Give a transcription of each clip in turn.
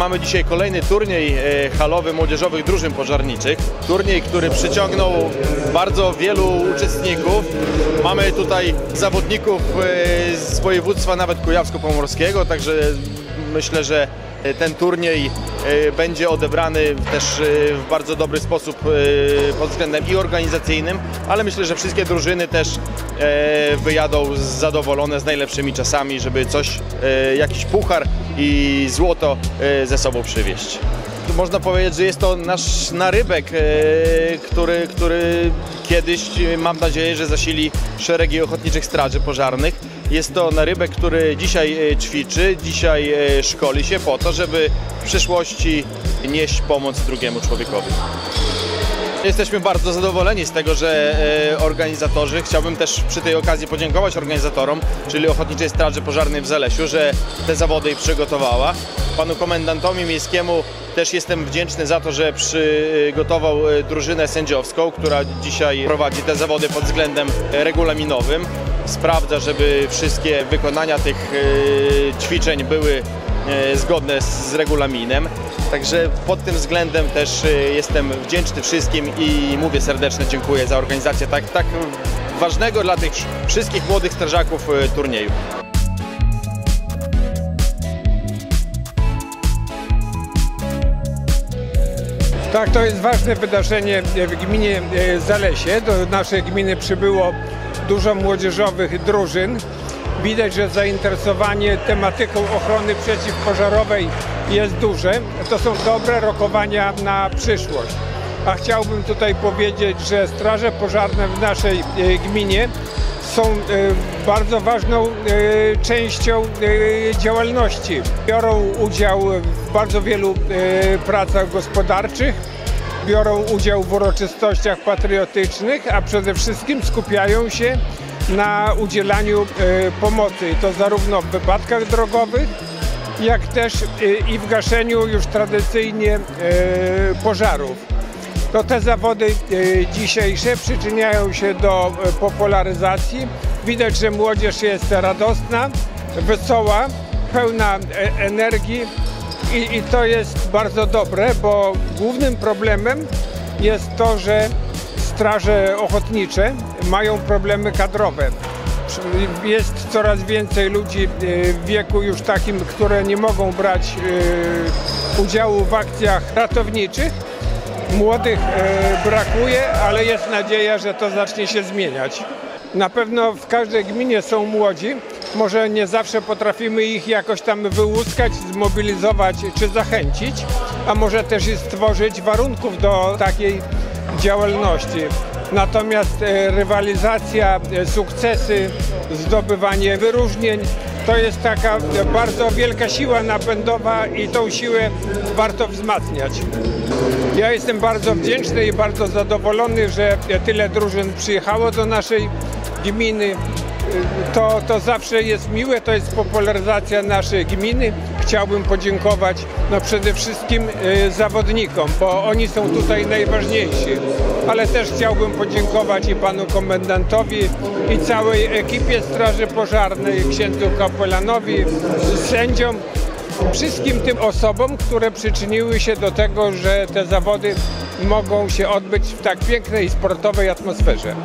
mamy dzisiaj kolejny turniej halowy młodzieżowych drużyn pożarniczych. Turniej, który przyciągnął bardzo wielu uczestników. Mamy tutaj zawodników z województwa nawet kujawsko-pomorskiego, także myślę, że ten turniej będzie odebrany też w bardzo dobry sposób pod względem i organizacyjnym, ale myślę, że wszystkie drużyny też wyjadą zadowolone z najlepszymi czasami, żeby coś, jakiś puchar i złoto ze sobą przywieźć. Można powiedzieć, że jest to nasz narybek, który kiedyś, mam nadzieję, że zasili szeregi ochotniczych straży pożarnych. Jest to narybek, który dzisiaj ćwiczy, dzisiaj szkoli się po to, żeby w przyszłości nieść pomoc drugiemu człowiekowi. Jesteśmy bardzo zadowoleni z tego, że organizatorzy, chciałbym też przy tej okazji podziękować organizatorom, czyli Ochotniczej Straży Pożarnej w Zalesiu, że te zawody przygotowała. Panu komendantowi miejskiemu też jestem wdzięczny za to, że przygotował drużynę sędziowską, która dzisiaj prowadzi te zawody pod względem regulaminowym. Sprawdza, żeby wszystkie wykonania tych ćwiczeń były zgodne z regulaminem. Także pod tym względem też jestem wdzięczny wszystkim i mówię serdeczne dziękuję za organizację tak ważnego dla tych wszystkich młodych strażaków turnieju. Tak, to jest ważne wydarzenie w gminie Zalesie. Do naszej gminy przybyło dużo młodzieżowych drużyn. Widać, że zainteresowanie tematyką ochrony przeciwpożarowej jest duże. To są dobre rokowania na przyszłość. A chciałbym tutaj powiedzieć, że straże pożarne w naszej gminie są bardzo ważną częścią działalności. Biorą udział w bardzo wielu pracach gospodarczych, biorą udział w uroczystościach patriotycznych, a przede wszystkim skupiają się na udzielaniu pomocy, i to zarówno w wypadkach drogowych, jak też i w gaszeniu już tradycyjnie pożarów. To te zawody dzisiejsze przyczyniają się do popularyzacji. Widać, że młodzież jest radosna, wesoła, pełna energii i to jest bardzo dobre, bo głównym problemem jest to, że straże ochotnicze mają problemy kadrowe. Jest coraz więcej ludzi w wieku już takim, które nie mogą brać udziału w akcjach ratowniczych. Młodych brakuje, ale jest nadzieja, że to zacznie się zmieniać. Na pewno w każdej gminie są młodzi. Może nie zawsze potrafimy ich jakoś tam wyłuskać, zmobilizować czy zachęcić, a może też i stworzyć warunków do takiej działalności. Natomiast rywalizacja, sukcesy, zdobywanie wyróżnień to jest taka bardzo wielka siła napędowa i tą siłę warto wzmacniać. Ja jestem bardzo wdzięczny i bardzo zadowolony, że tyle drużyn przyjechało do naszej gminy. To zawsze jest miłe, to jest popularyzacja naszej gminy. Chciałbym podziękować przede wszystkim zawodnikom, bo oni są tutaj najważniejsi. Ale też chciałbym podziękować i panu komendantowi, i całej ekipie Straży Pożarnej, księdzu kapelanowi, sędziom, wszystkim tym osobom, które przyczyniły się do tego, że te zawody mogą się odbyć w tak pięknej sportowej atmosferze.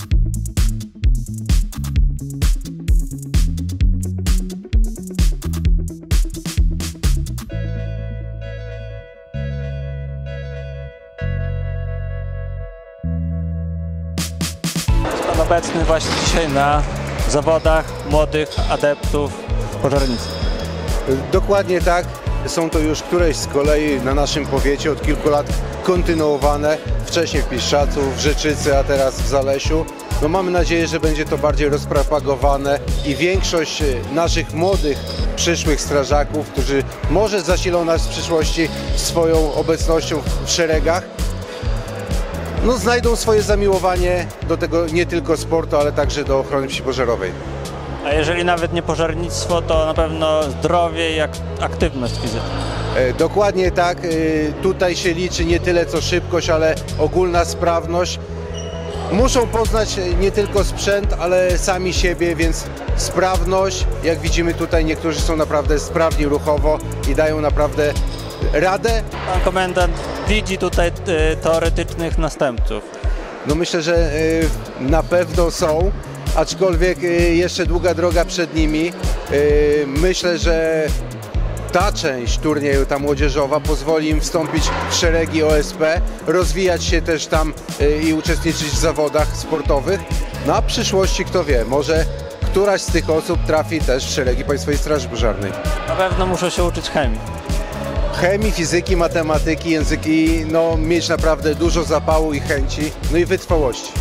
Obecny właśnie dzisiaj na zawodach młodych adeptów pożarnictwa. Dokładnie tak. Są to już któreś z kolei na naszym powiecie od kilku lat kontynuowane. Wcześniej w Piszczacu, w Rzeczycy, a teraz w Zalesiu. Mamy nadzieję, że będzie to bardziej rozpropagowane i większość naszych młodych, przyszłych strażaków, którzy może zasilą nas w przyszłości swoją obecnością w szeregach, znajdą swoje zamiłowanie do tego nie tylko sportu, ale także do ochrony przeciwpożarowej. A jeżeli nawet nie pożarnictwo, to na pewno zdrowie i aktywność fizyczna. Dokładnie tak. Tutaj się liczy nie tyle co szybkość, ale ogólna sprawność. Muszą poznać nie tylko sprzęt, ale sami siebie, więc sprawność, jak widzimy tutaj, niektórzy są naprawdę sprawni ruchowo i dają naprawdę radę? Pan komendant widzi tutaj teoretycznych następców. No myślę, że na pewno są, aczkolwiek jeszcze długa droga przed nimi. Myślę, że ta część turnieju, ta młodzieżowa, pozwoli im wstąpić w szeregi OSP, rozwijać się też tam i uczestniczyć w zawodach sportowych. No a w przyszłości, kto wie, może któraś z tych osób trafi też w szeregi Państwowej Straży Pożarnej. Na pewno muszą się uczyć chemii. Chemii, fizyki, matematyki, języki, no mieć naprawdę dużo zapału i chęci, no i wytrwałości.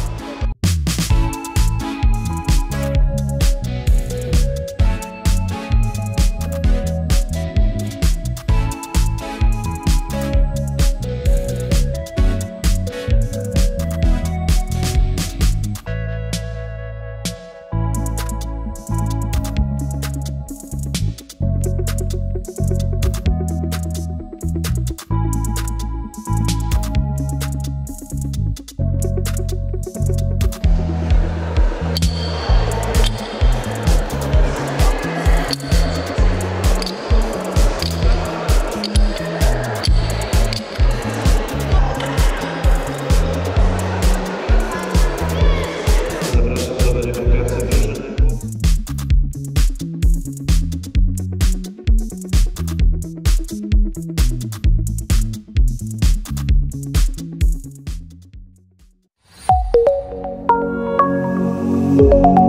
Thank you.